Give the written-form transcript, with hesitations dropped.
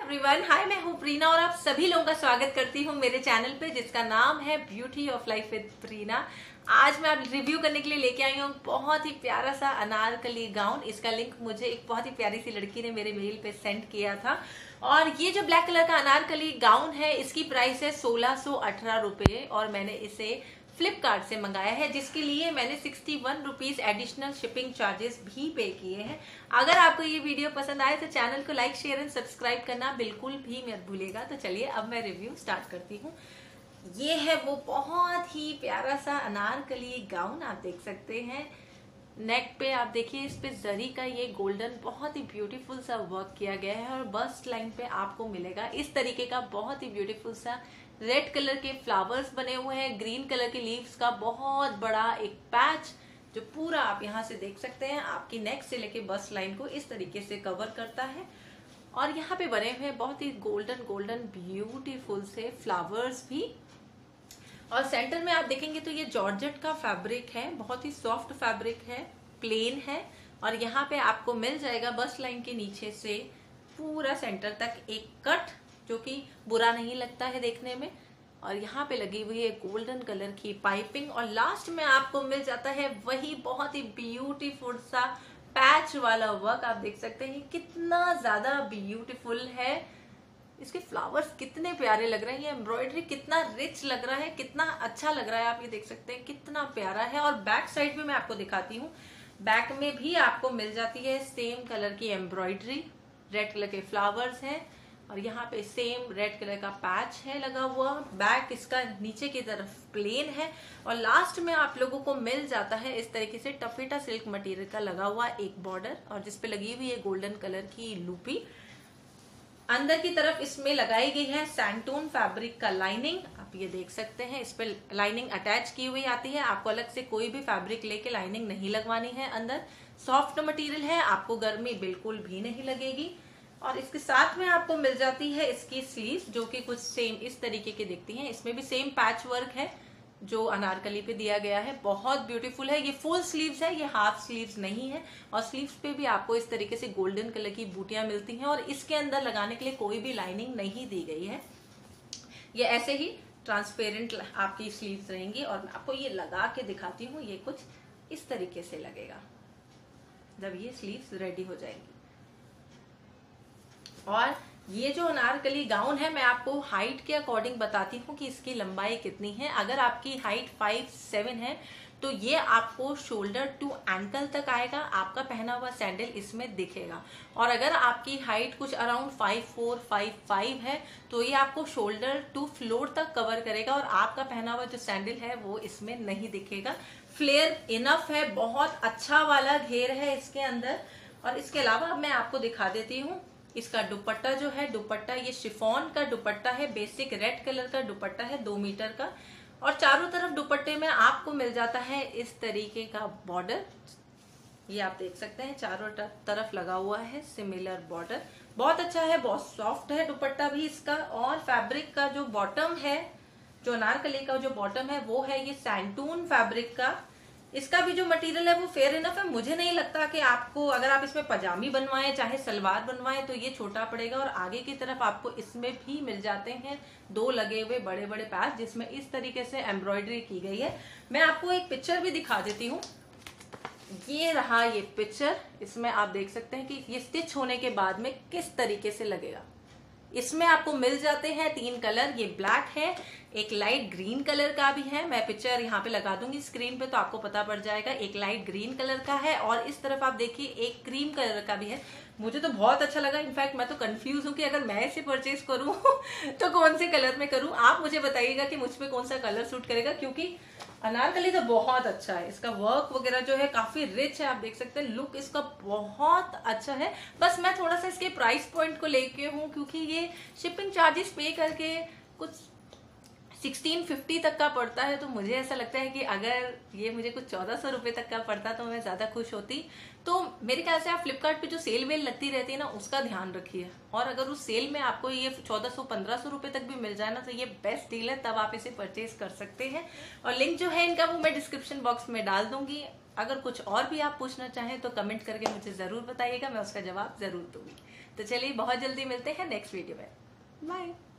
Everyone, हाय, मैं हूँ प्रीना और आप सभी लोगों का स्वागत करती हूँ मेरे चैनल पे जिसका नाम है beauty of life with Preena. आज मैं आप रिव्यू करने के लिए लेके आई हूँ बहुत ही प्यारा सा अनारकली गाउन। इसका लिंक मुझे एक बहुत ही प्यारी सी लड़की ने मेरे मेल पे सेंड किया था और ये जो ब्लैक कलर का अनारकली गाउन है इसकी प्राइस है 1618 रुपये और मैंने इसे फ्लिपकार्ट से मंगाया है, जिसके लिए मैंने 61 रुपीज एडिशनल शिपिंग चार्जेस भी पे किए हैं। अगर आपको ये वीडियो पसंद आए तो चैनल को लाइक, शेयर एंड सब्सक्राइब करना बिल्कुल भी मत भूलिएगा। तो चलिए अब मैं रिव्यू स्टार्ट करती हूँ। ये है वो बहुत ही प्यारा सा अनारकली गाउन, आप देख सकते हैं। नेक पे आप देखिए, इस पे जरी का ये गोल्डन बहुत ही ब्यूटीफुल सा वर्क किया गया है और बस्ट लाइन पे आपको मिलेगा इस तरीके का बहुत ही ब्यूटीफुल सा रेड कलर के फ्लावर्स बने हुए हैं। ग्रीन कलर के लीव्स का बहुत बड़ा एक पैच जो पूरा आप यहाँ से देख सकते हैं आपकी नेक से लेके बस्ट लाइन को इस तरीके से कवर करता है। और यहाँ पे बने हुए बहुत ही गोल्डन गोल्डन ब्यूटीफुल से फ्लावर्स भी। और सेंटर में आप देखेंगे तो ये जॉर्जेट का फैब्रिक है, बहुत ही सॉफ्ट फैब्रिक है, प्लेन है। और यहाँ पे आपको मिल जाएगा बस्ट लाइन के नीचे से पूरा सेंटर तक एक कट जो कि बुरा नहीं लगता है देखने में। और यहाँ पे लगी हुई है गोल्डन कलर की पाइपिंग और लास्ट में आपको मिल जाता है वही बहुत ही ब्यूटीफुल सा पैच वाला वर्क। आप देख सकते हैं कितना ज्यादा ब्यूटीफुल है, इसके फ्लावर्स कितने प्यारे लग रहे हैं, ये एम्ब्रॉयडरी कितना रिच लग रहा है, कितना अच्छा लग रहा है। आप ये देख सकते हैं कितना प्यारा है। और बैक साइड भी मैं आपको दिखाती हूँ, बैक में भी आपको मिल जाती है सेम कलर की एम्ब्रॉयडरी, रेड कलर के फ्लावर्स हैं और यहाँ पे सेम रेड कलर का पैच है लगा हुआ। बैक इसका नीचे की तरफ प्लेन है और लास्ट में आप लोगों को मिल जाता है इस तरीके से टफेटा सिल्क मटेरियल का लगा हुआ एक बॉर्डर और जिसपे लगी हुई है गोल्डन कलर की लूपी। अंदर की तरफ इसमें लगाई गई है सैंटून फैब्रिक का लाइनिंग, आप ये देख सकते हैं। इस पे लाइनिंग अटैच की हुई आती है, आपको अलग से कोई भी फैब्रिक लेके लाइनिंग नहीं लगवानी है। अंदर सॉफ्ट मटेरियल है, आपको गर्मी बिल्कुल भी नहीं लगेगी। और इसके साथ में आपको मिल जाती है इसकी स्लीव्स जो कि कुछ सेम इस तरीके की दिखती हैं। इसमें भी सेम पैच वर्क है जो अनारकली पे दिया गया है, बहुत ब्यूटीफुल है। ये फुल स्लीव्स है, ये हाफ स्लीव्स नहीं है। और स्लीव्स पे भी आपको इस तरीके से गोल्डन कलर की बूटियां मिलती हैं और इसके अंदर लगाने के लिए कोई भी लाइनिंग नहीं दी गई है। ये ऐसे ही ट्रांसपेरेंट आपकी स्लीव्स रहेंगी और मैं आपको ये लगा के दिखाती हूँ। ये कुछ इस तरीके से लगेगा जब ये स्लीव्स रेडी हो जाएंगी। और ये जो अनारकली गाउन है मैं आपको हाइट के अकॉर्डिंग बताती हूँ कि इसकी लंबाई कितनी है। अगर आपकी हाइट 5'7" है तो ये आपको शोल्डर टू एंकल तक आएगा, आपका पहना हुआ सैंडल इसमें दिखेगा। और अगर आपकी हाइट कुछ अराउंड 5'4", 5'5" है तो ये आपको शोल्डर टू फ्लोर तक कवर करेगा और आपका पहना हुआ जो सैंडल है वो इसमें नहीं दिखेगा। फ्लेयर इनफ है, बहुत अच्छा वाला घेर है इसके अंदर। और इसके अलावा मैं आपको दिखा देती हूँ इसका दुपट्टा जो है, दुपट्टा ये शिफॉन का दुपट्टा है, बेसिक रेड कलर का दुपट्टा है 2 मीटर का। और चारों तरफ दुपट्टे में आपको मिल जाता है इस तरीके का बॉर्डर, ये आप देख सकते हैं चारों तरफ लगा हुआ है सिमिलर बॉर्डर। बहुत अच्छा है, बहुत सॉफ्ट है दुपट्टा भी इसका। और फैब्रिक का जो बॉटम है, जो अनारकली का जो बॉटम है वो है ये सैंटून फैब्रिक का। इसका भी जो मटेरियल है वो फेयर इनफ है। मुझे नहीं लगता कि आपको अगर आप इसमें पजामी बनवाएं चाहे सलवार बनवाएं तो ये छोटा पड़ेगा। और आगे की तरफ आपको इसमें भी मिल जाते हैं 2 लगे हुए बड़े बड़े पैच जिसमें इस तरीके से एम्ब्रॉयडरी की गई है। मैं आपको एक पिक्चर भी दिखा देती हूँ, ये रहा ये पिक्चर। इसमें आप देख सकते हैं कि ये स्टिच होने के बाद में किस तरीके से लगेगा। इसमें आपको मिल जाते हैं 3 कलर, ये ब्लैक है, एक लाइट ग्रीन कलर का भी है। मैं पिक्चर यहाँ पे लगा दूंगी स्क्रीन पे तो आपको पता पड़ जाएगा। एक लाइट ग्रीन कलर का है और इस तरफ आप देखिए एक क्रीम कलर का भी है। मुझे तो बहुत अच्छा लगा। इनफैक्ट मैं तो कंफ्यूज हूँ कि अगर मैं इसे परचेज करूँ तो कौन से कलर में करूँ। आप मुझे बताइएगा कि मुझ पे कौन सा कलर सूट करेगा, क्योंकि अनारकली तो बहुत अच्छा है। इसका वर्क वगैरह जो है काफी रिच है, आप देख सकते हैं। लुक इसका बहुत अच्छा है। बस मैं थोड़ा सा इसके प्राइस पॉइंट को लेके हूँ क्योंकि ये शिपिंग चार्जेस पे करके कुछ 1650 तक का पड़ता है। तो मुझे ऐसा लगता है कि अगर ये मुझे कुछ 1400 रुपए तक का पड़ता तो मैं ज्यादा खुश होती। तो मेरे ख्याल से आप फ्लिपकार्ट पे जो सेल वेल लगती रहती है ना उसका ध्यान रखिए। और अगर उस सेल में आपको ये 1400-1500 रुपए तक भी मिल जाए ना तो ये बेस्ट डील है, तब आप इसे परचेज कर सकते हैं। और लिंक जो है इनका वो मैं डिस्क्रिप्शन बॉक्स में डाल दूंगी। अगर कुछ और भी आप पूछना चाहें तो कमेंट करके मुझे जरूर बताइएगा, मैं उसका जवाब जरूर दूंगी। तो चलिए बहुत जल्दी मिलते हैं नेक्स्ट वीडियो में। बाय।